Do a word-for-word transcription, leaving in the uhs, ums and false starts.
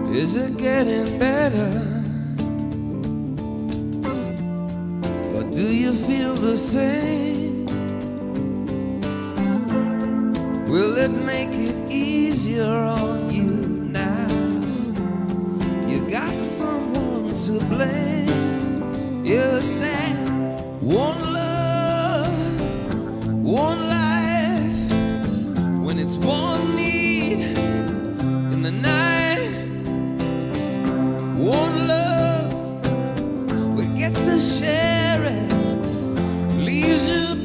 Is it getting better? Or do you feel the same? Will it make it easier on you now? You got someone to blame. You said one love, one life, when it's one need in the night. One love, we get to share it, leaves you